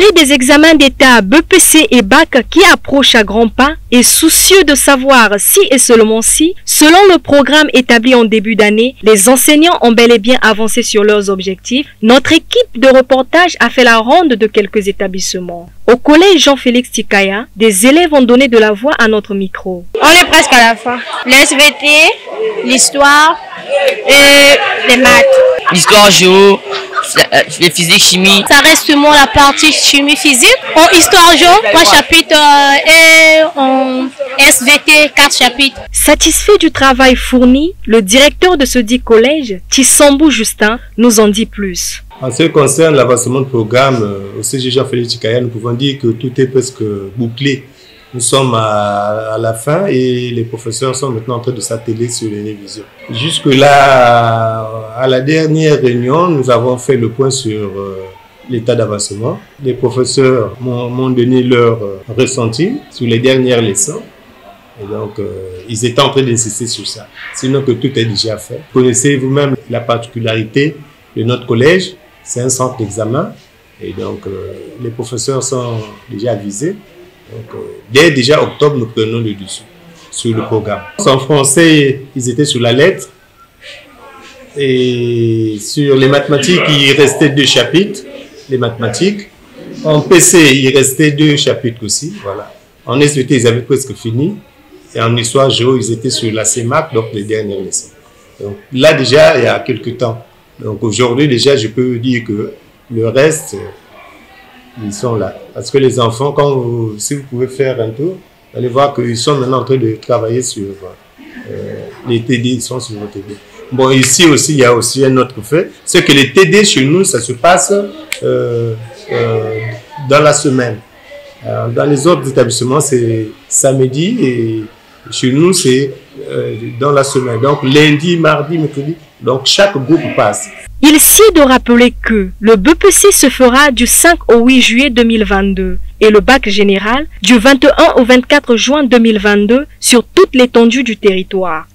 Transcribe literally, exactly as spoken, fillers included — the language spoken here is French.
jury des examens d'État B P C et Bac qui approche à grands pas est soucieux de savoir si et seulement si, selon le programme établi en début d'année, les enseignants ont bel et bien avancé sur leurs objectifs. Notre équipe de reportage a fait la ronde de quelques établissements. Au collège Jean-Félix Tikaya, des élèves ont donné de la voix à notre micro. On est presque à la fin. Les S V T, l'histoire et les maths. L'histoire, géo, les physique, chimie. Ça reste seulement la partie chimie physique. En histoire géo, trois chapitres euh, et en S V T, quatre chapitres. Satisfait du travail fourni, le directeur de ce dit collège, Tissambou Justin, nous en dit plus. En ce qui concerne l'avancement du programme au C G Jean-Félix Tikaya, nous pouvons dire que tout est presque bouclé. Nous sommes à, à la fin et les professeurs sont maintenant en train de s'atteler sur les révisions. Jusque-là, à la dernière réunion, nous avons fait le point sur euh, l'état d'avancement. Les professeurs m'ont donné leur euh, ressenti sur les dernières leçons. Et donc, euh, ils étaient en train d'insister sur ça. Sinon que tout est déjà fait. Vous connaissez vous-même la particularité de notre collège. C'est un centre d'examen. Et donc, euh, les professeurs sont déjà avisés. Donc, euh, dès déjà octobre, nous prenons le dessus sur le programme. En français, ils étaient sur la lettre. Et sur les mathématiques, il restait deux chapitres, les mathématiques. En P C, il restait deux chapitres aussi. Voilà. En S V T, ils avaient presque fini. Et en histoire géo, ils étaient sur la C M A C, donc les dernières leçons. Donc là, déjà, il y a quelques temps. Donc aujourd'hui, déjà, je peux dire que le reste, ils sont là. Parce que les enfants, quand vous, si vous pouvez faire un tour, vous allez voir qu'ils sont maintenant en train de travailler sur euh, les T D, ils sont sur le T D. Bon, ici aussi, il y a aussi un autre fait, c'est que les T D chez nous, ça se passe euh, euh, dans la semaine. Alors, dans les autres établissements, c'est samedi et chez nous, c'est euh, dans la semaine. Donc lundi, mardi, mercredi, donc chaque groupe passe. Il sied de rappeler que le B P C se fera du cinq au huit juillet deux mille vingt-deux et le bac général du vingt et un au vingt-quatre juin deux mille vingt-deux sur toute l'étendue du territoire.